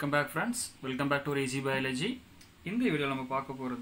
Welcome back friends. Welcome back to Easy Biology. In the video we will talk about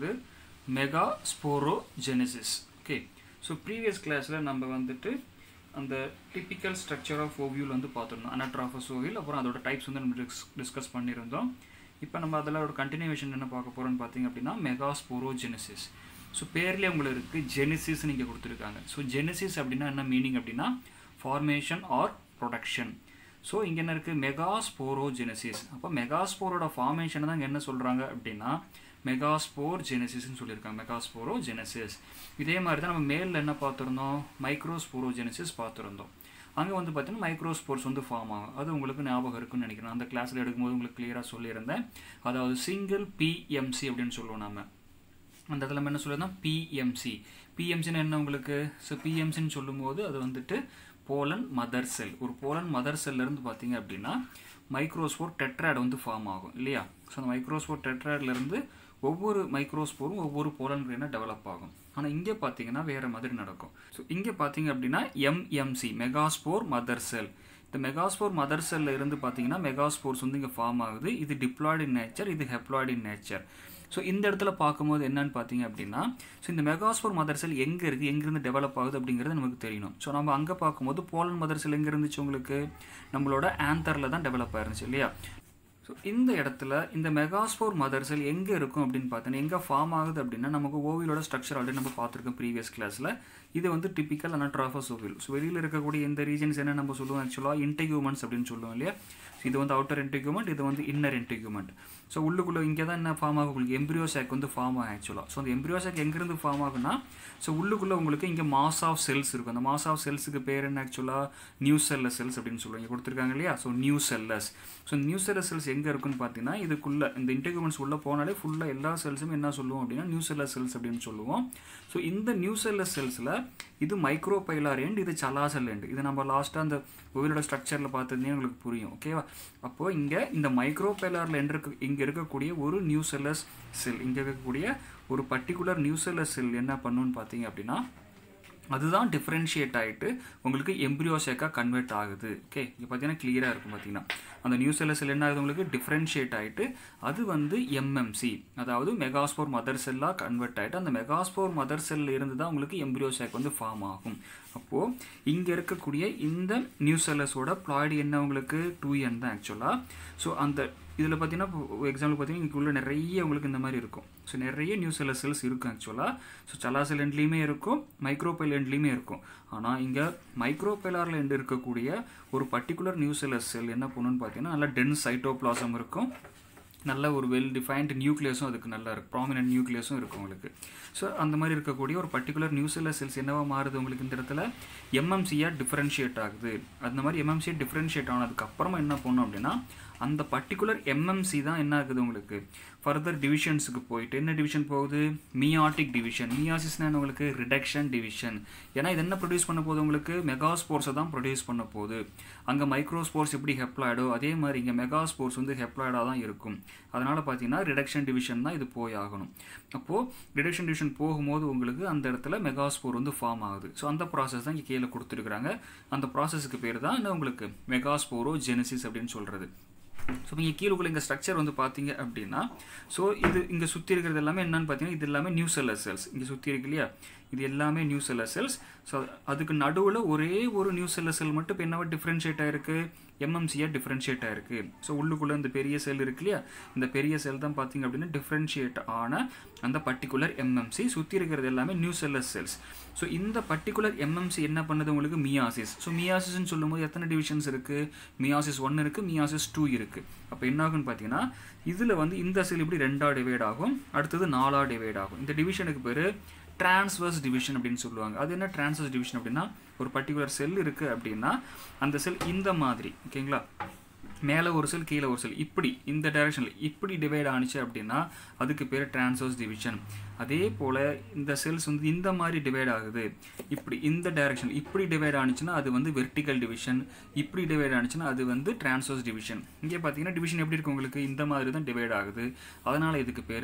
megasporogenesis. Okay. So previous class la நம்ம வந்துட்டு அந்த typical structure of ovule வந்து பார்த்தோம். Anatrophous ovule அப்புறம் அதோட types வந்து நம்ம discuss பண்ணியிருந்தோம். இப்போ நம்ம அதல ஒரு continuation என்ன பார்க்க போறோம்னு பாத்தீங்க அப்படினா megasporogenesis. So பேர்லயே உங்களுக்கு genesis நீங்க கொடுத்திருக்காங்க. So genesis அப்படினா என்ன மீனிங் அப்படினா formation or production. So இங்க என்ன இருக்கு megasporogenesis. அப்ப megasporoட formation தான் என்ன சொல்றாங்க அப்படினா megasporogenesis னு சொல்லிருக்காங்க. megasporogenesis. இதே மாதிரி தான் நம்ம மேல்ல என்ன பார்த்திருந்தோம் microsporogenesis பார்த்திருந்தோம். அங்க வந்து பாத்தீங்கன்னா மைக்ரோஸ்போர்ஸ் வந்து ஃபார்ம் ஆகும். அது உங்களுக்கு ஞாபகம் இருக்குன்னு நினைக்கிறேன். அந்த கிளாஸ்ல எடுக்கும்போது உங்களுக்கு கிளியரா சொல்லியிருந்தேன். அதாவது சிங்கிள் PMC அப்படினு சொல்லுவோம் நாம. அந்த இடத்துல நம்ம என்ன சொல்றோம்னா PMC. PMC னா என்ன உங்களுக்கு? சோ PMC னு சொல்லும்போது அது வந்துட்டு pollen mother cell. ஒரு pollen mother cell இருந்து பாத்தீங்க அப்படினா மைக்ரோஸ்போர் டெட்ராட் வந்து ஃபார்ம் ஆகும் இல்லையா? சோ அந்த மைக்ரோஸ்போர் டெட்ராட்ல இருந்து ஒவ்வொரு மைக்ரோஸ்போரும் ஒவ்வொரு pollen grain டெவலப் ஆகும். ஆனா இங்க பாத்தீங்கன்னா வேற மாதிரி நடக்கும். சோ இங்க பாத்தீங்க அப்படினா MMC மெகாஸ்போர் மதர் செல். இந்த மெகாஸ்போர் மதர் செல்ல இருந்து பாத்தீங்கன்னா மெகாஸ்போர்ஸ் வந்து இங்க ஃபார்ம் ஆகுது. இது டிப்ளாய்டு இன் நேச்சர், இது ஹெப்ளாய்டு இன் நேச்சர். சோ இந்த இடத்துல பாக்கும்போது என்னன்னு பாத்தீங்க அப்படினா சோ இந்த மெகாஸ்போர் மதர் செல் எங்க இருக்கு, எங்க இருந்து டெவலப் ஆகுது அப்படிங்கறது நமக்கு தெரியணும். சோ நம்ம அங்க பாக்கும்போது pollen மதர் செல் எங்க இருந்துச்சு உங்களுக்கு? நம்மளோட ஆந்தர்ல தான் டெவலப் ஆயிருந்துச்சு இல்லையா? சோ இந்த இடத்துல இந்த மெகாஸ்போர் மதர் செல் எங்க இருக்கும் அப்படினு பார்த்தா எங்க ஃபார்ம் ஆகுது அப்படினா நமக்கு ஓவிலோட ஸ்ட்ரக்சர் ஆல்ரெடி நம்ம பார்த்திருக்கோம் previous classல. இது வந்து typical anatrophous ovule. சோ வெளியில இருக்கக்கூடிய இந்த ரீஜன்ஸ் என்ன நம்ம சொல்லுவோம் एक्चुअली integuments அப்படினு சொல்லுவோம் இல்லையா? இது வந்து outer integument, இது வந்து inner integument. சோ உள்ளுக்குள்ள இங்க தான் என்ன ஃபார்ம் ஆகும் உங்களுக்கு எம்பிரியோ சாக் வந்து ஃபார்ம் ஆகும் एक्चुअली. சோ அந்த எம்பிரியோ சாக் எங்க இருந்து ஃபார்ம் ஆகும்னா சோ உள்ளுக்குள்ள உங்களுக்கு இங்க மாஸ் ஆஃப் செல்ஸ் இருக்கும். அந்த மாஸ் ஆஃப் செல்ஸ்க்கு பேர் என்ன एक्चुअली நியூசெல்லஸ் செல்ஸ் அப்படினு சொல்லுவாங்க. கொடுத்திருக்காங்க இல்லையா? So nucellus. So nucellus cells எங்க இருக்குன்னு பாத்தீங்கன்னா இதுக்குள்ள இந்த இன்டெகுமெண்ட்ஸ் உள்ள போனாலே ஃபுல்லா எல்லா செல்ஸும் என்ன சொல்லுவோம் அப்படினா நியூசெல்லஸ் செல்ஸ் அப்படினு சொல்லுவோம். சோ இந்த நியூசெல்லஸ் செல்ஸ்ல இது மைக்ரோபைலார் எண்ட், இது சலாசல் எண்ட். இது நம்ம லாஸ்டா அந்த ஓவிலோட ஸ்ட்ரக்சர்ல பார்த்ததே உங்களுக்கு புரியும். ஓகேவா? அப்போ இங்க இந்த மைக்ரோபைலார்ல எண்ட் இங்க இருக்கக்கூடிய ஒரு நியூசெல்லஸ் செல், இங்க இருக்கக்கூடிய ஒரு பர்టిక్యులர் நியூசெல்லஸ் செல் என்ன பண்ணுன்னு பாத்தீங்க அப்படினா அதுதான் டிஃபரன்ஷியேட் ஆயிட்டு உங்களுக்கு எம்பிரியோ சேக்கா கன்வெர்ட் ஆகுது. ஓகே, இங்க பாத்தீங்கன்னா கிளியரா இருக்கும். பாத்தீங்கன்னா அந்த நியூசெல்லஸ் செல் என்ன ஆகுது உங்களுக்கு டிஃபரன்ஷியேட் ஆயிட்டு அது வந்து MMC, அதாவது மெகாஸ்போர் மதர் செல்லா கன்வெர்ட் ஆயிட்டு அந்த மெகாஸ்போர் மதர் செல்ல இருந்து தான் உங்களுக்கு எம்பிரியோ சேக் வந்து ஃபார்ம் ஆகும். அப்போ இங்க இருக்கக்கூடிய இந்த நியூசெல்லஸோட ப்ளாய்டு என்ன உங்களுக்கு 2N தான் एक्चुअली. சோ அந்த இதுல பாத்தீங்கன்னா எக்ஸாம்பிள் பாத்தீங்கன்னா இங்க உள்ள நிறைய உங்களுக்கு இந்த மாதிரி இருக்கும். சோ நிறைய நியூசெல்லஸ் செல்ஸ் இருக்கும் एक्चुअली. சோ சலாசல் எண்ட்லயுமே இருக்கும், மைக்ரோபைல் எண்ட்லயுமே இருக்கும். ஆனா இங்க மைக்ரோபைலார்ல எண்ட் இருக்கக்கூடிய ஒரு பர்టిక్యులர் நியூசெல்லஸ் செல் என்ன பண்ணுன்னு பாத்தீங்கன்னா நல்ல டென்ஸ் சைட்டோபிளாசம் இருக்கும், நல்ல ஒரு வெல் டிஃபைன்ட் நியூக்ளியஸும் அதுக்கு நல்லா இருக்கு, ப்ராமினன்ட் நியூக்ளியஸும் இருக்கும் உங்களுக்கு. ஸோ அந்த மாதிரி இருக்கக்கூடிய ஒரு பர்టిక్యులர் நியூசெல்லஸ் செல்ஸ் என்னவா மாறுது உங்களுக்கு இந்த இடத்துல MMC-யா டிஃபரன்ஷியேட் ஆகுது. அந்த மாதிரி MMC டிஃபரன்ஷியேட் ஆனதுக்கு அப்புறமா என்ன பண்ணும் அப்படின்னா அந்த பர்టిక్యులர் MMC தான் என்ன ஆகுது உங்களுக்கு ஃபர்தர் டிவிஷன்ஸ்க்கு போயிட்டு என்ன டிவிஷன் போகுது மியாட்டிக் டிவிஷன். மியாசிஸ்னா உங்களுக்கு ரிடக்ஷன் டிவிஷன். ஏன்னா இது என்ன ப்ரொடியூஸ் பண்ண போகுது உங்களுக்கு மெகாஸ்போர்ஸை தான் ப்ரொடியூஸ் பண்ண போகுது. அங்கே மைக்ரோஸ்போர்ஸ் எப்படி ஹெப்ளாய்டோ அதே மாதிரி இங்கே மெகாஸ்போர்ஸ் வந்து ஹெப்ளாய்டாக தான் இருக்கும். அதனால பார்த்தீங்கன்னா ரிடக்ஷன் டிவிஷன் தான் இது போய் ஆகணும். அப்போது ரிடக்ஷன் டிவிஷன் போகும்போது உங்களுக்கு அந்த இடத்துல மெகாஸ்போர் வந்து ஃபார்ம் ஆகுது. ஸோ அந்த ப்ராசஸ் தான் இங்கே கீழே கொடுத்துருக்குறாங்க. அந்த ப்ராசஸுக்கு பேர் தான் என்ன உங்களுக்கு மெகாஸ்போரோஜெனசிஸ் அப்படின்னு சொல்கிறது. ஸோ நீங்கள் கீழே இந்த ஸ்ட்ரக்சர் வந்து பார்த்தீங்க அப்படின்னா ஸோ இது இங்கே சுற்றி இருக்கிறது எல்லாமே என்னன்னு பார்த்தீங்கன்னா இது எல்லாமே நியூசெல்லஸ் செல்ஸ். இங்கே சுற்றி இருக்கு இல்லையா, இது எல்லாமே நியூசெல்லஸ் செல்ஸ். ஸோ அதுக்கு நடுவில் ஒரே ஒரு நியூசெல்லஸ் செல் மட்டும் இப்போ என்னவா டிஃப்ரென்ஷியேட் ஆயிருக்கு MMC-யா டிஃப்ரென்ஷியேட் ஆயிருக்கு. ஸோ உள்ளுக்குள்ளே இந்த பெரிய செல் இருக்கு இல்லையா, இந்த பெரிய செல் தான் பார்த்தீங்க அப்படின்னா டிஃப்ரென்ஷியேட் ஆன அந்த பர்టిక్యులர் MMC. சுற்றி இருக்கிறது எல்லாமே நியூசெல்லஸ் செல்ஸ். ஸோ இந்த பர்టిక్యులர் MMC என்ன பண்ணுது உங்களுக்கு மியாசிஸ். ஸோ மியாசிஸ்ன்னு சொல்லும்போது எத்தனை டிவிஷன்ஸ் இருக்கு? மியாசிஸ் 1 இருக்கு, மியாசிஸ் 2 இருக்கு. அப்போ என்ன ஆகுன்னு பார்த்தீங்கன்னா இதில் வந்து இந்த செல் இப்படி 2ஆ டிவைட் ஆகும், அடுத்தது 4ஆ டிவைட் ஆகும். இந்த டிவிஷனுக்கு பேர் டிரான்ஸ்வர்ஸ் டிவிஷன் அப்படின்னு சொல்லுவாங்க. அது என்ன டிரான்ஸ்வர்ஸ் டிவிஷன் அப்படின்னா ஒரு பர்టిక్యులர் செல் இருக்கு அப்படின்னா அந்த செல் இந்த மாதிரி ஓகேங்களா மேலே ஒரு செல் கீழே ஒரு செல் இப்படி இந்த டைரக்ஷனில் இப்படி டிவைட் ஆனிச்சு அப்படின்னா அதுக்கு பேர் டிரான்ஸ்வர்ஸ் டிவிஷன். அதே போல் இந்த செல்ஸ் வந்து இந்த மாதிரி டிவைட் ஆகுது இப்படி இந்த டைரக்ஷன் இப்படி டிவைட் ஆனிச்சுன்னா அது வந்து வெர்டிக்கல் டிவிஷன், இப்படி டிவைட் ஆனிச்சுன்னா அது வந்து டிரான்ஸ்வர்ஸ் டிவிஷன். இங்கே பார்த்தீங்கன்னா டிவிஷன் எப்படி இருக்கு உங்களுக்கு இந்த மாதிரி தான் டிவைட் ஆகுது. அதனால் இதுக்கு பேர்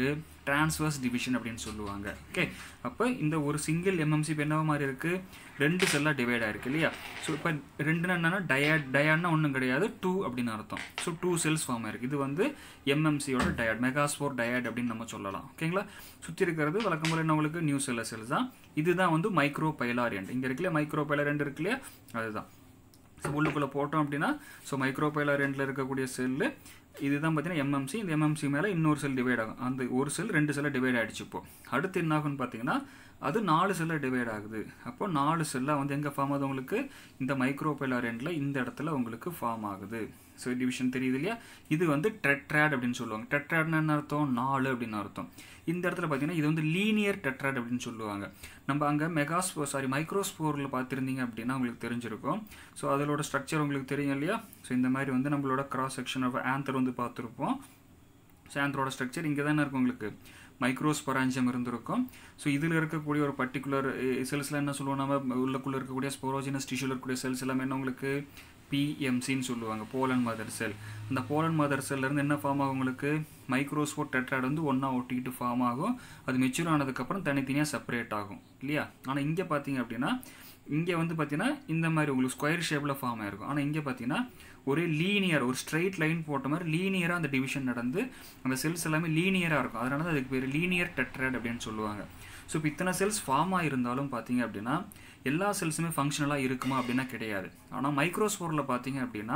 டிரான்ஸ்வர்ஸ் டிவிஷன் அப்படின்னு சொல்லுவாங்க. ஓகே, அப்போ இந்த ஒரு சிங்கிள் எம்எம்சி இப்போ என்ன மாதிரி இருக்குது, 2 செல்லாக டிவைட் ஆகிருக்கு இல்லையா. ஸோ இப்போ 2ன்னா என்னென்னா டயாட்னா ஒன்றும் கிடையாது, 2 அப்படின்னு அர்த்தம். ஸோ 2 செல்ஸ் ஃபார்ம் ஆயிருக்கு. இது வந்து எம்எம்சியோட டயாட், மெகாஸ்போர் டயாட் அப்படின்னு நம்ம சொல்லலாம். ஓகேங்களா. சுற்றி இருக்கிறது வழக்கம் போல என்ன உங்களுக்கு நியூ செல்ஸ் தான். இதுதான் வந்து மைக்ரோ பைலாரியன்ட். இங்கே இருக்குல்லையா மைக்ரோ பைலாரியன்ட் இருக்கு இல்லையா, அதுதான். ஸோ உள்ளுக்குள்ளே போட்டோம் அப்படின்னா ஸோ மைக்ரோ பைலாரியன்ட்டில் இருக்கக்கூடிய செல்லு இதுதான் பார்த்தீங்கன்னா எம்எம்சி. இந்த எம்எம்சி மேலே இன்னொரு செல் டிவைட் ஆகும். அந்த ஒரு செல் 2 செல்லை டிவைட் ஆகிடுச்சு. இப்போ அடுத்து என்ன ஆகுன்னு பார்த்தீங்கன்னா அது 4 செல்லை டிவைட் ஆகுது. அப்போ 4 செல்லாக வந்து எங்கே ஃபார்ம் ஆகுது உங்களுக்கு, இந்த மைக்ரோ பைலாரியன்ட்டில் இந்த இடத்துல உங்களுக்கு ஃபார்ம் ஆகுது. ஸோ டிவிஷன் தெரியுது இல்லையா. இது வந்து டெட்ராட் அப்படின்னு சொல்லுவாங்க. டெட்ராட்னா என்ன அர்த்தம், 4 அப்படின்னு அர்த்தம். இந்த இடத்துல பார்த்தீங்கன்னா இது வந்து லீனியர் டெட்ராட் அப்படின்னு சொல்லுவாங்க. நம்ம அங்கே மைக்ரோஸ்போரில் பார்த்துருந்தீங்க அப்படின்னா உங்களுக்கு தெரிஞ்சிருக்கும். ஸோ அதோட ஸ்ட்ரக்சர் உங்களுக்கு தெரியும் இல்லையா. ஸோ இந்த மாதிரி வந்து நம்மளோட கிராஸ் செக்ஷன் ஆஃப் ஆந்தர் வந்து பார்த்துருப்போம். ஸோ ஆந்தரோட ஸ்ட்ரக்சர் இங்கே தானே இருக்கும் உங்களுக்கு, மைக்ரோஸ்பொராஞ்சியம் இருந்திருக்கும். ஸோ இதில் இருக்கக்கூடிய ஒரு பர்டிகுலர் செல்ஸில் என்ன சொல்லுவோம், நம்ம உள்ளுக்குள்ளே இருக்கக்கூடிய ஸ்போரோஜினஸ் டிஷ்யூவில் இருக்கக்கூடிய செல்ஸ் எல்லாமே என்ன உங்களுக்கு பிஎம்சின்னு சொல்லுவாங்க, போலன் மதர் செல். அந்த போலன் மதர் செல்லேருந்து என்ன ஃபார்ம் ஆகும் உங்களுக்கு, மைக்ரோஸ்போர் டெட்ராய்டு வந்து ஒன்றா ஒட்டிக்கிட்டு ஃபார்ம் ஆகும். அது மெச்சூர் ஆனதுக்கப்புறம் தனித்தனியாக செப்பரேட் ஆகும் இல்லையா. ஆனால் இங்கே பார்த்தீங்க அப்படின்னா இங்கே வந்து பார்த்தீங்கன்னா இந்த மாதிரி உங்களுக்கு ஸ்கொயர் ஷேப்பில் ஃபார்ம் ஆகிருக்கும். ஆனால் இங்கே பார்த்தீங்கன்னா ஒரே லீனியர், ஒரு ஸ்ட்ரெயிட் லைன் போட்ட மாதிரி லீனியராக அந்த டிவிஷன் நடந்து அந்த செல்ஸ் எல்லாமே லீனியராக இருக்கும். அதனால தான் அதுக்கு பேர் லீனியர் டெட்ராய்டு அப்படின்னு சொல்லுவாங்க. ஸோ இப்போ இத்தனை செல்ஸ் ஃபார்ம் ஆகிருந்தாலும் பார்த்தீங்க அப்படின்னா எல்லா செல்ஸுமே ஃபங்க்ஷனலாக இருக்குமா அப்படின்னா கிடையாது. ஆனால் மைக்ரோஸ்போரில் பார்த்தீங்க அப்படின்னா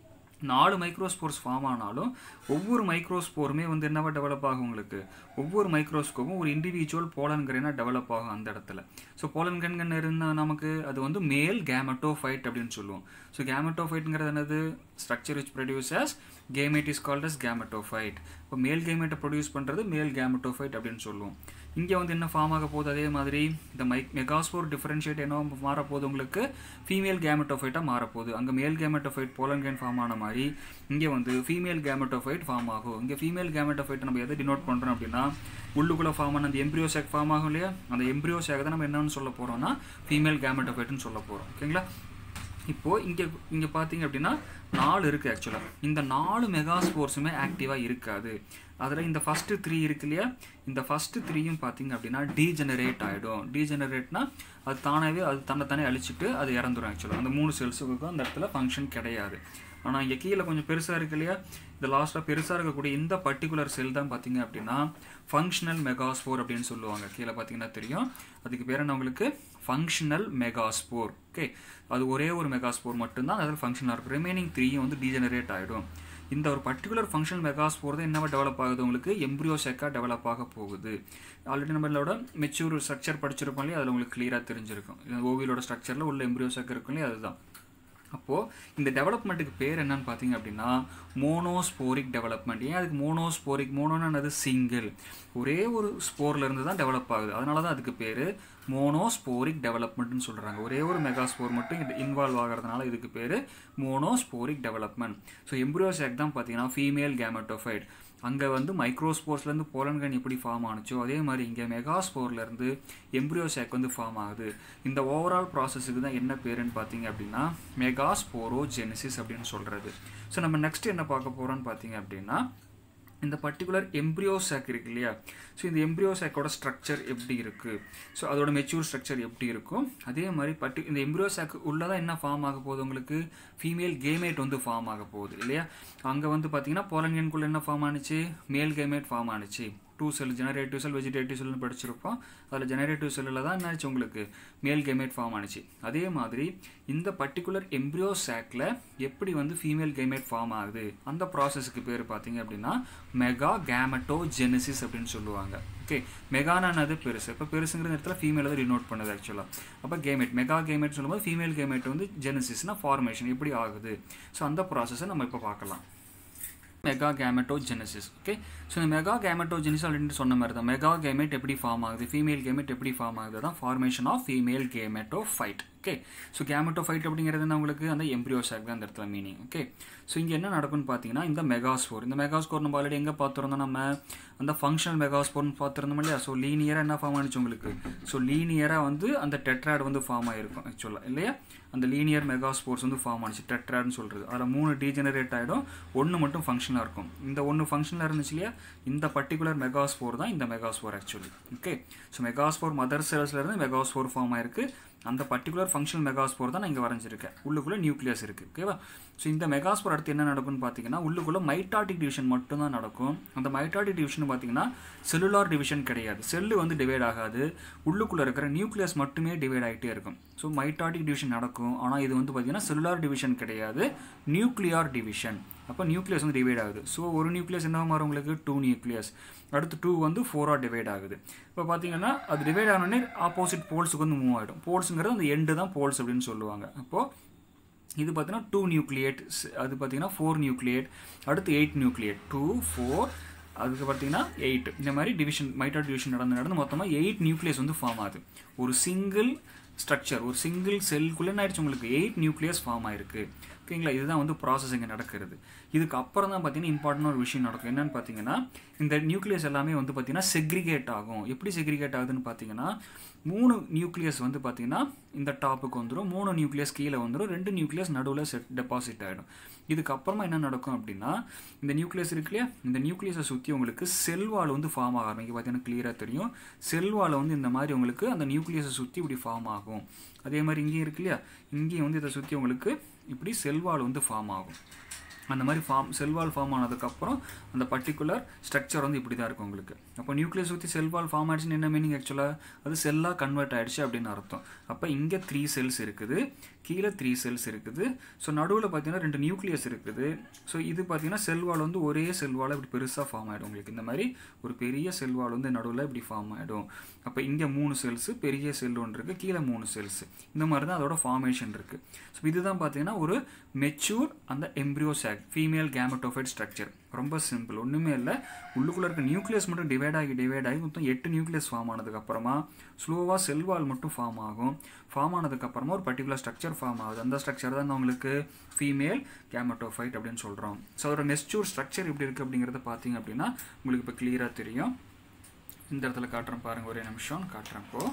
4 மைக்ரோஸ்போர்ஸ் ஃபார்ம் ஆனாலும் ஒவ்வொரு மைக்ரோஸ்போருமே வந்து என்னவா டெவலப் ஆகும் உங்களுக்கு, ஒவ்வொரு மைக்ரோஸ்கோப்பும் ஒரு இண்டிவிஜுவல் போலன் கிரெயினாக டெவலப் ஆகும் அந்த இடத்துல. ஸோ போலன் கிரெயின் இருந்தால் நமக்கு அது வந்து மேல் கேமெட்டோஃபைட் அப்படின்னு சொல்லுவோம். ஸோ கேமெட்டோஃபைட்டுங்கிறது என்னது, structure which produces gamete is called as gametophyte. இப்போ மேல் கேமெட்டை ப்ரொடியூஸ் பண்ணுறது மேல் கேமெட்டோஃபைட் அப்படின்னு சொல்லுவோம். இங்கே வந்து என்ன ஃபார்ம் ஆக போகுது, அதே மாதிரி இந்த மெகாஸ்போர் டிஃபரன்ஷியேட் என்ன மாறப்போகுது உங்களுக்கு, ஃபீமேல் கேமெட்டோஃபைட்டாக மாறப்போகுது. அங்கே மேல் கேமெட்டோஃபைட் போலன் கிரெயின் ஃபார்ம் ஆன மாதிரி இங்கே வந்து ஃபீமேல் கேமெட்டோஃபைட் ஃபார்ம் ஆகும். இங்கே ஃபீமேல் கேமெட்டோஃபைட் நம்ம எதை டினோட் பண்ணுறோம் அப்படின்னா உள்ளுக்குள்ளே ஃபார்ம் ஆன அந்த எம்ப்ரியோ சாக் ஃபார்ம் ஆகும் இல்லையா, அந்த எம்ப்ரியோ சாக் தான் நம்ம என்னன்னு சொல்ல போகிறோம்னா ஃபீமேல் கேமெட்டோஃபைட்னு சொல்ல போகிறோம். ஓகேங்களா. இப்போது இங்கே பார்த்தீங்க அப்படின்னா 4 இருக்குது ஆக்சுவலாக. இந்த 4 மெகாஸ்போர்ஸுமே ஆக்டிவாக இருக்காது. அதில் இந்த ஃபஸ்ட்டு 3 இருக்கு இல்லையா, இந்த ஃபஸ்ட்டு 3யும் பார்த்தீங்க அப்படின்னா டீஜெனரேட் ஆகிடும். டீஜெனரேட்னா அது தானாகவே அது தன்னைத்தானே அழிச்சிட்டு அது இறந்துடும். ஆக்சுவலாக அந்த 3 செல்ஸுக்கும் அந்த இடத்துல ஃபங்க்ஷன் கிடையாது. ஆனால் இங்கே கீழே கொஞ்சம் பெருசாக இருக்கு இல்லையா, இந்த லாஸ்ட்டாக பெருசாக இருக்கக்கூடிய இந்த பர்டிகுலர் செல் தான் பார்த்தீங்க அப்படின்னா ஃபங்க்ஷனல் மெகாஸ்போர் அப்படின்னு சொல்லுவாங்க. கீழே பார்த்தீங்கன்னா தெரியும், அதுக்கு பேர் என்ன உங்களுக்கு ஃபங்க்ஷனல் மெகாஸ்போர். ஓகே, அது ஒரே ஒரு மெகாஸ்போர் மட்டும்தான் அதில் ஃபங்க்ஷனாக இருக்கும். ரிமைனிங் 3யும் வந்து டீஜெனரேட் ஆகிடும். இந்த ஒரு பர்டிகுலர் ஃபங்க்ஷனல் மெகாஸ்போர் தான் என்னவா டெவலப் ஆகுது உங்களுக்கு, எம்ப்ரியோ செக்காக டெவலப் ஆக போகுது. ஆல்ரெடி நம்மளோட மெச்சூர் ஸ்ட்ரக்சர் படிச்சிருக்கோம் இல்லையா, அதில் உங்களுக்கு கிளியராக தெரிஞ்சிருக்கும். ஓவியலோட ஸ்ட்ரக்சரில் உள்ள எம்ப்ரியோ செக் இருக்கும் இல்லையா, அதுதான். அப்போது இந்த டெவலப்மெண்ட்டுக்கு பேர் என்னன்னு பார்த்தீங்க அப்படின்னா மோனோஸ்போரிக் டெவலப்மெண்ட். ஏன் அதுக்கு மோனோஸ்போரிக், மோனோன்னு சிங்கிள், ஒரே ஒரு ஸ்போர்லேருந்து தான் டெவலப் ஆகுது. அதனால தான் அதுக்கு பேர் மோனோஸ்போரிக் டெவலப்மெண்ட்னு சொல்கிறாங்க. ஒரே ஒரு மெகாஸ்போர் மட்டும் இன்வால்வ் ஆகிறதுனால இதுக்கு பேர் monosporic development. So embryo sac தான் பார்த்தீங்கன்னா ஃபீமேல் கேமெட்டோஃபைட். அங்கே வந்து மைக்ரோஸ்போர்ஸ்லேருந்து போலன் கிரெயின் எப்படி ஃபார்ம் ஆனிச்சோ அதே மாதிரி இங்கே மெகாஸ்போர்லேருந்து எம்ப்ரியோ சாக் வந்து ஃபார்ம் ஆகுது. இந்த ஓவரால் ப்ராசஸுக்கு தான் என்ன பேருன்னு பார்த்தீங்க அப்படின்னா மெகாஸ்போரோஜெனிசிஸ் அப்படின்னு சொல்கிறது. ஸோ நம்ம நெக்ஸ்ட் என்ன பார்க்க போகிறோன்னு பார்த்தீங்க அப்படின்னா இந்த பர்டிகுலர் எம்ப்ரியோ சாக் இருக்கு இல்லையா, ஸோ இந்த எம்ப்ரியோ சாக்கோட ஸ்ட்ரக்சர் எப்படி இருக்குது, ஸோ அதோட மெச்சூர் ஸ்ட்ரக்சர் எப்படி இருக்கும், அதே மாதிரி இந்த எம்ப்ரியோ சாக் உள்ளதான் என்ன ஃபார்ம் ஆக போகுது உங்களுக்கு, ஃபீமேல் கேமேட் வந்து ஃபார்ம் ஆக போகுது இல்லையா. அங்கே வந்து பார்த்தீங்கன்னா போலன்கேனுக்குள்ளே என்ன ஃபார்ம் ஆனிச்சு, மேல் கேமேட் ஃபார்ம் ஆனிச்சு. 2 செல், ஜெனரேட்டிவ் செல் வெஜிடேட்டிவ் செல்னு படிச்சிருப்போம். அதில் ஜெனரேட்டிவ் செல்லில் தான் என்னாச்சு உங்களுக்கு மேல் கேமேட் ஃபார்ம் ஆனிச்சு. அதே மாதிரி இந்த பர்டிகுலர் எம்ப்ரியோ சாக்கில் எப்படி வந்து ஃபீமேல் கேமேட் ஃபார்ம் ஆகுது, அந்த ப்ராசஸுக்கு பேர் பார்த்தீங்க அப்படின்னா மெகா கேமெட்டோஜெனிசிஸ் அப்படின்னு சொல்லுவாங்க. ஓகே, மெகானானது பெருசு. இப்போ பெருசுங்கிற இடத்துல ஃபீமேல் தான் டினோட் பண்ணுது ஆக்சுவலாக. அப்போ கேமேட், மெகா கேமேட் சொல்லும்போது ஃபீமேல் கேமேட் வந்து ஜெனசிஸ்னால் ஃபார்மேஷன் எப்படி ஆகுது. ஸோ அந்த ப்ராசஸை நம்ம இப்போ பார்க்கலாம். Mega gametogenesis. ஓகே, ஸோ இந்த மெகா கேமெட்டோஜெனிசிஸ் அப்படின்னு சொன்ன மாதிரி தான் மெகா கேமெட் எப்படி ஃபார்ம் ஆகுது, ஃபீமேல் கேமெட் எப்படி ஃபார்ம் ஆகுது, தான் formation of female gametophyte. Okay, okay. So gametophyte அப்படிங்கிறது என்ன உங்களுக்கு அந்த எம்ப்ரியோ சாக் தான் அந்த இடத்துல மீனிங். ஓகே. ஸோ இங்கே என்ன நடக்கும்னு பார்த்தீங்கன்னா இந்த மெகாஸ்போர் நம்ம ஆல்ரெடி எங்கே பார்த்துருந்தோம், நம்ம அந்த ஃபங்க்ஷனல் மெகாஸ்போர்னு பார்த்துருந்தோம் இல்லையா. ஸோ லீனியராக என்ன ஃபார்ம் ஆனிச்சு உங்களுக்கு, ஸோ லீனியராக வந்து அந்த டெட்ராய்டு வந்து ஃபார்ம் ஆகிருக்கும் ஆக்சுவலாக இல்லையா. அந்த லீனியர் மெகாஸ்போர்ஸ் வந்து ஃபார்ம் ஆனிச்சு டெட்ராய்டுன்னு சொல்கிறது. அதில் 3 டீஜெனரேட் ஆகிடும், 1 மட்டும் ஃபங்க்ஷனாக இருக்கும். இந்த 1 ஃபங்க்ஷனாக இருந்துச்சு இல்லையா, இந்த பர்டிகுலர் மெகாஸ்போர் தான் இந்த megaspore actually. Okay. So megaspore mother செல்ஸ்லேருந்து மெகாஸ்போர் ஃபார்ம் ஆயிருக்கு. அந்த பர்டிகுலர் ஃபங்க்ஷனல் மெகாஸ்போர் தான் நான் இங்கே வரைஞ்சிருக்கேன். உள்ளுக்குள்ளே நியூக்ளியஸ் இருக்குது. ஓகேவா. ஸோ இந்த மெகாஸ்போர் அடுத்து என்ன நடக்கும்னு பார்த்தீங்கன்னா உள்ளுக்குள்ளே மைட்டாட்டிக் டிவிஷன் மட்டும்தான் நடக்கும். அந்த மைட்டாட்டிக் டிவிஷன் பார்த்தீங்கன்னா செல்லுலார் டிவிஷன் கிடையாது, செல்லு வந்து டிவைட் ஆகாது, உள்ளுக்குள்ளே இருக்கிற நியூக்ளியஸ் மட்டுமே டிவைட் ஆகிட்டே இருக்கும். ஸோ மைட்டாட்டிக் டிவிஷன் நடக்கும், ஆனால் இது வந்து பார்த்தீங்கன்னா செல்லுலார் டிவிஷன் கிடையாது, நியூக்ளியார் டிவிஷன். அப்போ நியூக்ளியஸ் வந்து டிவைட் ஆகுது. ஸோ ஒரு நியூக்ளியஸ் என்ன மாறும் உங்களுக்கு, 2 நியூக்ளியஸ். அடுத்து 2 வந்து 4ஆக டிவைட் ஆகுது. இப்போ பார்த்தீங்கன்னா அது டிவைட் ஆனோடனே ஆப்போசிட் போல்ஸுக்கு வந்து மூவ் ஆகிடும். போல்ஸுங்கிறது அந்த எண்டு தான் போல்ஸ் அப்படின்னு சொல்லுவாங்க. அப்போது இது பார்த்தீங்கன்னா 2 நியூக்ளியேட், அது பார்த்தீங்கன்னா 4 நியூக்ளியேட், அடுத்து 8 நியூக்ளியேட், 2 4 அதுக்கு பார்த்தீங்கன்னா 8. இந்த மாதிரி டிவிஷன் மைட்டாட் டிவிஷன் நடந்து மொத்தமாக 8 நியூக்ளியஸ் வந்து ஃபார்ம் ஆகுது. ஒரு சிங்கிள் ஸ்ட்ரக்சர், ஒரு சிங்கிள் செல்குள்ளே என்ன ஆயிடுச்சு உங்களுக்கு, 8 நியூக்ளியஸ் ஃபார்ம் ஆயிருக்கு. ஓகேங்களா. இதுதான் வந்து ப்ராசஸ் இங்கே நடக்கிறது. இதுக்கு அப்புறம் தான் பார்த்தீங்கன்னா இம்பார்ட்டன்ட் ஒரு விஷயம் நடக்கும். என்னன்னு பார்த்தீங்கன்னா இந்த நியூக்ளியஸ் எல்லாமே வந்து பார்த்தீங்கன்னா செக்ரிகேட் ஆகும். எப்படி செக்ரிகேட் ஆகுதுன்னு பார்த்தீங்கன்னா 3 நியூக்ளியஸ் வந்து பார்த்தீங்கன்னா இந்த டாப்புக்கு வந்துடும், 3 நியூக்ளியஸ் கீழே வந்துடும், 2 நியூக்ளியஸ் நடுவில் டெபாசிட் ஆகிடும். இதுக்கப்புறமா என்ன நடக்கும் அப்படின்னா இந்த நியூக்ளியஸ் இருக்கு இல்லையா, இந்த நியூக்ளியஸை சுற்றி உங்களுக்கு செல்வால் வந்து ஃபார்ம் ஆகும். இங்கே பார்த்தீங்கன்னா கிளியராக தெரியும், செல்வால் வந்து இந்த மாதிரி உங்களுக்கு அந்த நியூக்ளியஸை சுற்றி இப்படி ஃபார்ம் ஆகும். அதே மாதிரி இங்கேயும் இருக்கு இல்லையா, இங்கேயும் வந்து இதை சுற்றி உங்களுக்கு இப்படி செல்வால் வந்து ஃபார்ம் ஆகும். அந்த மாதிரி செல்வால் ஃபார்ம் ஆனதுக்கப்புறம் அந்த பர்டிகுலர் ஸ்ட்ரக்சர் வந்து இப்படி தான் இருக்கும் உங்களுக்கு. அப்போ நியூக்ளியஸ் சுற்றி செல்வால் ஃபார்ம் ஆயிடுச்சுன்னு என்ன மீனிங், ஆக்சுவலாக அது செல்லாக கன்வெர்ட் ஆகிடுச்சு அப்படின்னு அர்த்தம். அப்போ இங்கே 3 செல்ஸ் இருக்குது, கீழே 3 செல்ஸ் இருக்குது. ஸோ நடுவில் பார்த்தீங்கன்னா 2 நியூக்ளியஸ் இருக்குது. ஸோ இது பார்த்தீங்கன்னா செல்வால் வந்து ஒரே செல்வால் இப்படி பெருசாக ஃபார்ம் ஆகிடும் உங்களுக்கு. இந்த மாதிரி ஒரு பெரிய செல்வால் வந்து நடுவில் இப்படி ஃபார்ம் ஆகிடும். அப்போ இங்கே 3 செல்ஸு, பெரிய செல் ஒன்று இருக்குது, கீழே 3 செல்ஸ். இந்த மாதிரி தான் அதோட ஃபார்மேஷன் இருக்குது. ஸோ இதுதான் பார்த்தீங்கன்னா ஒரு மெச்சூர் அந்த embryo sac female gametophyte structure. ரொம்ப சிம்பிள், ஒன்றுமே இல்லை. உள்ளுக்குள்ளே இருக்க நியூக்ளியஸ் மட்டும் டிவைட் ஆகி மொத்தம் 8 நியூக்ளியஸ் ஃபார்ம் ஆனதுக்கப்புறமா ஸ்லோவாக செல்வால் மட்டும் ஃபார்ம் ஆகும். ஃபார்ம் ஆனதுக்கப்புறமா ஒரு பர்டிகுலர் ஸ்ட்ரக்சர் ஃபார்ம் ஆகுது. அந்த ஸ்ட்ரக்சர் தான் உங்களுக்கு ஃபீமேல் கேமெட்டோஃபைட் அப்படின்னு சொல்கிறோம். ஸோ அதோட மெச்சூர் ஸ்ட்ரக்சர் எப்படி இருக்குது அப்படிங்கிறத பார்த்தீங்க அப்படின்னா உங்களுக்கு இப்போ கிளியராக தெரியும். இந்த இடத்துல காட்டுறேன் பாருங்கள், ஒரே நிமிஷம் காட்டுறேன். இப்போது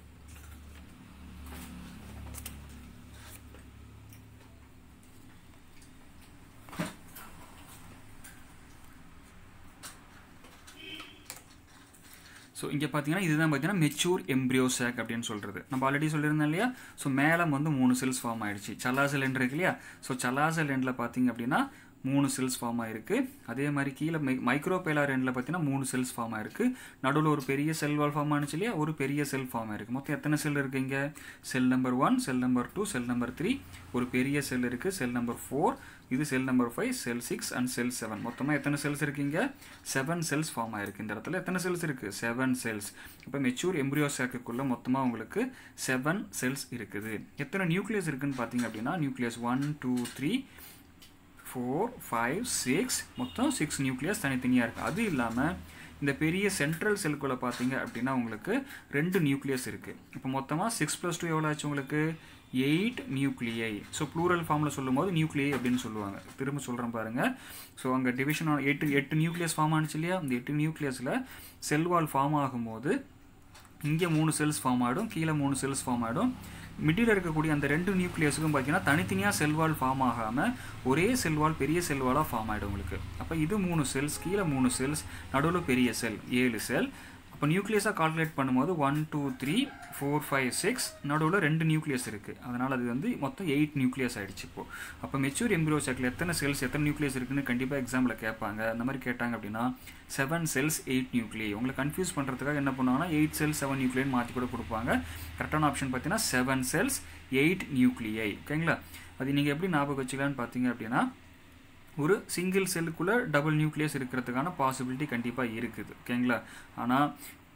ஸோ இங்கே பார்த்தீங்கன்னா இதுதான் பார்த்தீங்கன்னா மெச்சூர் எம்ப்ரியோ சாக் அப்படின்னு சொல்கிறது. நம்ம ஆல்ரெடி சொல்லியிருந்தோம் இல்லையா. ஸோ மேலே வந்து 3 செல்ஸ் ஃபார்ம் ஆயிடுச்சு. சலாசல் எண்ட் இருக்கு இல்லையா. ஸோ சலாசல் எண்டில் பார்த்தீங்க அப்படின்னா 3 செல்ஸ் ஃபார்ம் ஆயிருக்கு. அதே மாதிரி கீழே மைக்ரோபேலார் எண்டில் பார்த்தீங்கன்னா 3 செல்ஸ் ஃபார்ம் ஆயிருக்கு. நடுவில் ஒரு பெரிய செல் வால் ஃபார்ம் ஆனிச்சு இல்லையா, ஒரு பெரிய செல் ஃபார்ம் ஆயிருக்கு. மொத்தம் எத்தனை செல் இருக்குது இங்கே, cell number 1, cell number 2, cell number 3, ஒரு பெரிய செல் இருக்குது, செல் நம்பர் 4, இது cell number 5, sell 6 and sell 7. மொத்தமாக எத்தனை செல்ஸ் இருக்குங்க, 7 செல்ஸ் ஃபார்ம் ஆயிருக்கு. இந்த இடத்துல எத்தனை செல்ஸ் இருக்குது, 7 செல்ஸ். இப்போ மெச்சூர் எம்ப்ரியோ சாக்குக்குள்ளே மொத்தமாக உங்களுக்கு 7 செல்ஸ் இருக்குது. எத்தனை நியூக்ளியஸ் இருக்குன்னு பார்த்தீங்க அப்படின்னா நியூக்ளியஸ் 1 2 3 4 5 6 மொத்தம் 6 நியூக்ளியஸ் தனித்தனியாக இருக்குது. அது இல்லாமல் இந்த பெரிய சென்ட்ரல் செல்குள்ளே பார்த்தீங்க அப்படின்னா உங்களுக்கு 2 நியூக்ளியஸ் இருக்குது. இப்போ மொத்தமாக 6 + 2 எவ்வளோ ஆச்சு உங்களுக்கு, 8 நியூக்ளியை. ஸோ ப்ளூரல் ஃபார்மில் சொல்லும் போது நியூக்ளியை அப்படின்னு சொல்லுவாங்க. திரும்ப சொல்கிறேன் பாருங்கள். ஸோ அங்கே டிவிஷன் 8 நியூக்ளியஸ் ஃபார்ம் ஆனிச்சு இல்லையா. அந்த 8 நியூக்ளியஸில் செல்வால் ஃபார்ம் ஆகும்போது இங்கே 3 செல்ஸ் ஃபார்ம் ஆகிடும், கீழே 3 செல்ஸ் ஃபார்ம் ஆகிடும். மிடில் இருக்கக்கூடிய அந்த 2 நியூக்ளியஸுக்கும் பார்த்தீங்கன்னா தனித்தனியாக செல்வால் ஃபார்ம் ஆகாமல் ஒரே செல்வால் பெரிய செல்வாலாக ஃபார்ம் ஆகிடும் உங்களுக்கு. அப்போ இது 3 செல்ஸ், கீழே 3 செல்ஸ், நடுவில் பெரிய செல் 7 செல். அப்போ நியூக்ளியஸாக கால்குலேட் பண்ணும்போது 1 2 3 4 5 6 நடுவில் 2 நியூக்ளியஸ் இருக்குது. அதனால் அது வந்து மொத்தம் 8 நியூக்ளியஸ் ஆகிடுச்சு. இப்போது அப்போ மெச்சூர் எம்ப்ரியோ சாக்கில் எத்தனை செல்ஸ் எத்தனை நியூக்ளியஸ் இருக்குன்னு கண்டிப்பாக எக்ஸாம்பிள் கேட்பாங்க. அந்த மாதிரி கேட்டாங்க அப்படின்னா 7 செல்ஸ் 8 நியூக்ளியை. உங்களை கன்ஃபியூஸ் பண்ணுறதுக்காக என்ன பண்ணுவாங்கன்னா 8 செல்ஸ் 7 நியூக்ளியன்னு மாற்றி கூட கொடுப்பாங்க. கரெக்டான ஆப்ஷன் பார்த்தீங்கன்னா 7 செல்ஸ் 8 நியூக்ளியை. ஓகேங்களா. அது நீங்கள் எப்படி ஞாபகம் வச்சுக்கலான்னு பார்த்தீங்க அப்படின்னா ஒரு சிங்கிள் செல்லுக்குள்ளே டபுள் நியூக்ளியஸ் இருக்கிறதுக்கான பாசிபிலிட்டி கண்டிப்பாக இருக்குது. ஓகேங்களா. ஆனால்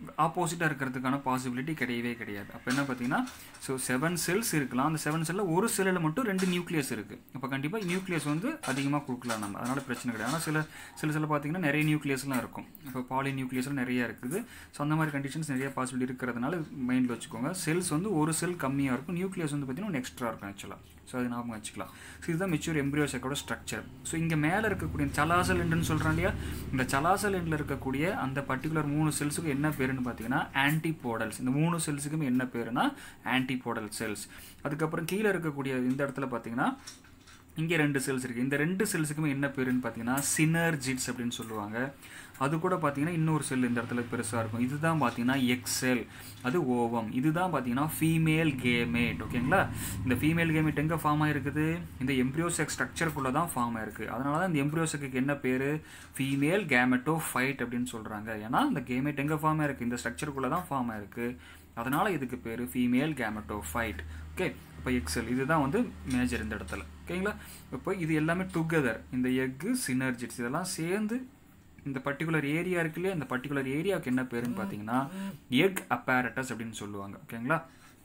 ஆப்போசிட்டாக இருக்கிறதுக்கான பாசிபிலிட்டி கிடையவே கிடையாது. அப்போ என்ன பார்த்தீங்கன்னா ஸோ 7 செல்ஸ் இருக்கலாம். அந்த 7 செல்லில் ஒரு செல்லில் மட்டும் 2 நியூக்ளியஸ் இருக்குது. அப்போ கண்டிப்பாக நியூக்ளியஸ் வந்து அதிகமாக கொடுக்கலாம் நம்ம, அதனால் பிரச்சனை கிடையாது. ஆனால் சில செல்லில் பார்த்தீங்கன்னா நிறைய நியூக்ளியஸ்லாம் இருக்கும். இப்போ பாலி நியூக்ளியஸ்லாம் நிறையா இருக்குது. ஸோ அந்த மாதிரி கண்டிஷன்ஸ் நிறைய பாசிபிலிட்டி இருக்கிறதுனால மைண்டில் வச்சுக்கோங்க. செல்ஸ் வந்து ஒரு செல் கம்மியாக இருக்கும், நியூக்ளியஸ் வந்து பார்த்தீங்கன்னா ஒன்று எக்ஸ்ட்ரா இருக்கும் ஆக்சுவலாக. ஸோ அது ஞாபகம் வச்சுக்கலாம். ஸோ இதுதான் மெச்சூர் எம்ப்ரியோ சாக்கோட ஸ்ட்ரக்சர். ஸோ இங்கே மேலே இருக்கக்கூடிய சலாசல் எண்டுன்னு சொல்கிறோம் இல்லையா, இந்த சலாசல் எண்டில் இருக்கக்கூடிய அந்த பர்டிகுலர் 3 செல்ஸுக்கு என்ன பேருன்னு பார்த்தீங்கன்னா ஆன்டிபோடல்ஸ். இந்த 3 செல்ஸுக்குமே என்ன பேருனா ஆன்டிபோடல் செல்ஸ். அதுக்கப்புறம் கீழே இருக்கக்கூடிய இந்த இடத்துல பார்த்தீங்கன்னா இங்கே 2 செல்ஸ் இருக்குது. இந்த 2 செல்ஸுக்குமே என்ன பேருன்னு பார்த்தீங்கன்னா சினர்ஜிட்ஸ் அப்படின்னு சொல்லுவாங்க. அது கூட பார்த்தீங்கன்னா இன்னொரு செல் இந்த இடத்துல பெருசாக இருக்கும். இதுதான் பார்த்தீங்கன்னா எக்ஸ் செல், அது ஓவம். இதுதான் பார்த்தீங்கன்னா ஃபீமேல் கேமேட். ஓகேங்களா, இந்த ஃபீமேல் கேமேட் எங்கே ஃபார்ம் ஆகிருக்குது, இந்த எம்ப்ரியோசெக் ஸ்ட்ரக்சருக்குள்ளே தான் ஃபார்ம் ஆகிருக்கு. அதனால தான் இந்த எம்ப்ரியோசெக்கு என்ன பேர், ஃபீமேல் கேமெட்டோஃபைட் அப்படின்னு சொல்கிறாங்க. ஏன்னா இந்த கேமேட் எங்கே ஃபார்ம் ஆகிருக்கு, இந்த ஸ்ட்ரக்சருக்குள்ளே தான் ஃபார்ம் ஆகிருக்கு. அதனால் இதுக்கு பேர் ஃபீமேல் கேமெட்டோஃபைட். ஓகே, இப்போ எக்ஸல் இதுதான் வந்து மேஜர் இந்த இடத்துல. ஓகேங்களா, இப்போ இது எல்லாமே டுகெதர், இந்த எக்கு சினர்ஜிட்ஸ் இதெல்லாம் சேர்ந்து இந்த பர்டிகுலர் ஏரியா இருக்கு இல்லையா, இந்த பர்டிகுலர் ஏரியாவுக்கு என்ன பேருன்னு பார்த்தீங்கன்னா எக் அப்பேரட்டஸ் அப்படின்னு சொல்லுவாங்க. ஓகேங்களா,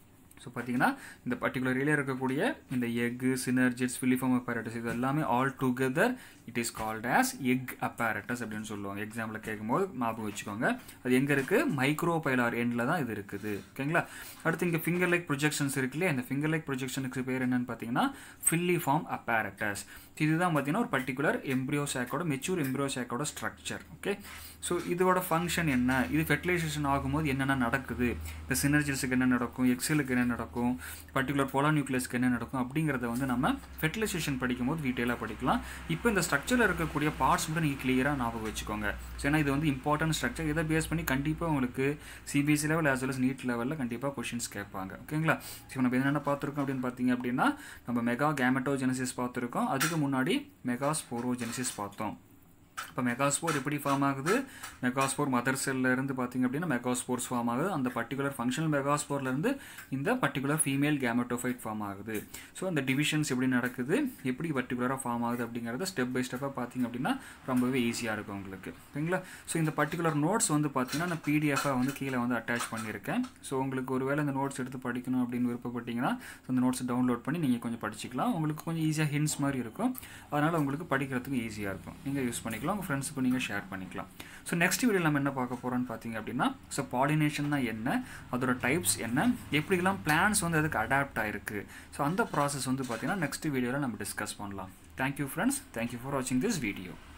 ஸோ பார்த்தீங்கன்னா இந்த பர்டிகுலர் ஏரியா இருக்கக்கூடிய இந்த எக்கு சினர்ஜிட்ஸ் ஃபிலிஃபார்ம் அப்பேரட்டஸ் இது எல்லாமே all together it is called as egg apparatus அப்படின்னு சொல்லுவாங்க. எக்ஸாம்பிள் கேட்கும்போது ஞாபகம் வச்சுக்கோங்க. அது எங்கே இருக்குது, மைக்ரோபைலார் எண்டில் தான் இது இருக்குது. ஓகேங்களா, அடுத்து இங்கே ஃபிங்கர் லைக் ப்ரொஜெக்ஷன்ஸ் இருக்கு இல்லையா, இந்த ஃபிங்கர் லைக் ப்ரொஜெக்ஷனுக்கு பேர் என்னன்னு பார்த்தீங்கன்னா ஃபில்லிஃபார்ம் அப்பேரட்டஸ். இதுதான் பார்த்தீங்கன்னா ஒரு பர்டிகுலர் எம்ப்ரியோ சாக்கோட மெச்சூர் எம்ப்ரியோ சாக்கோட ஸ்ட்ரக்சர். ஓகே, ஸோ இதோட ஃபங்க்ஷன் என்ன, இது ஃபெர்டிலைசேஷன் ஆகும்போது என்னென்ன நடக்குது, இந்த சினர்ஜிட்ஸுக்கு என்ன நடக்கும், எக்ஸலுக்கு என்ன நடக்கும், பர்டிகுலர் போலா நியூக்ளியஸ்க்கு என்ன நடக்கும் அப்படிங்கிறத வந்து நம்ம ஃபெர்டிலைசேஷன் படிக்கும்போது டீட்டெயிலாக படிக்கலாம். இப்போ இந்த ஸ்ட்ரக்சரில் இருக்கக்கூடிய பார்ட்ஸ் மட்டும் நீங்கள் கிளியராக ஞாபகம் வச்சுக்கோங்க. ஸோ ஏன்னா இது வந்து இம்பார்ட்டன்ட் ஸ்ட்ரக்சர். இதை பேஸ் பண்ணி கண்டிப்பாக உங்களுக்கு CBSE level as well as NEET லெவலில் கண்டிப்பாக கொஷின்ஸ் கேட்பாங்க. ஓகேங்களா, ஸோ நம்ம என்னென்ன பார்த்துருக்கோம் அப்படின்னு பார்த்தீங்க அப்படின்னா நம்ம மெகா கேமெட்டோஜெனசிஸ் பார்த்துருக்கோம். அதுக்கு முன்னாடி மெகா ஸ்போரோஜெனசிஸ் பார்த்தோம். இப்போ மெகாஸ்போர் எப்படி ஃபார்ம் ஆகுது, மெகாஸ்போர் மதர் செல்லில் இருந்து பார்த்தீங்க அப்படின்னா மெகாஸ்போர்ஸ் ஃபார்ம் ஆகுது. அந்த பர்டிகுலர் ஃபங்க்ஷனல் மெகாஸ்போர்லேருந்து இந்த பர்டிகுலர் ஃபீமேல் கேமெட்டோஃபைட் ஃபார்ம் ஆகுது. ஸோ அந்த டிவிஷன்ஸ் எப்படி நடக்குது, எப்படி பர்டிகுலராக ஃபார்ம் ஆகுது அப்படிங்கிறத ஸ்டெப் பை ஸ்டெப்பாக பார்த்தீங்க அப்படின்னா ரொம்பவே ஈஸியாக இருக்கும் உங்களுக்கு. ஓகேங்களா, ஸோ இந்த பர்டிகுலர் நோட்ஸ் வந்து பார்த்தீங்கன்னா நான் பிடிஎஃபாக வந்து கீழே வந்து அட்டாச் பண்ணியிருக்கேன். ஸோ உங்களுக்கு ஒரு வேளை இந்த நோட்ஸ் எடுத்து படிக்கணும் அப்படின்னு விருப்பப்பட்டீங்கன்னா அந்த நோட்ஸ் டவுன்லோட் பண்ணி நீங்கள் கொஞ்சம் படிச்சிக்கலாம். உங்களுக்கு கொஞ்சம் ஈஸியாக ஹிண்ட்ஸ் மாதிரி இருக்கும். அதனால் உங்களுக்கு படிக்கிறதுக்கு ஈஸியாக இருக்கும். நீங்கள் யூஸ் பண்ணிக்கலாம், உங்கள் ஃப்ரெண்ட்ஸுக்கு நீங்கள் ஷேர் பண்ணிக்கலாம். ஸோ நெக்ஸ்ட் வீடியோ நம்ம என்ன பார்க்க போகிறோன்னு பார்த்தீங்க அப்படின்னா ஸோ பாலினேஷன்னா என்ன, அதோட டைப்ஸ் என்ன, எப்படிலாம் பிளான்ஸ் வந்து அதுக்கு அடாப்ட் ஆகிருக்கு, ஸோ அந்த ப்ராசஸ் வந்து பார்த்தீங்கன்னா நெக்ஸ்ட் வீடியோவில் நம்ம டிஸ்கஸ் பண்ணலாம். தேங்க்யூ ஃப்ரெண்ட்ஸ், தேங்க்யூ ஃபார் வாட்சிங் திஸ் வீடியோ.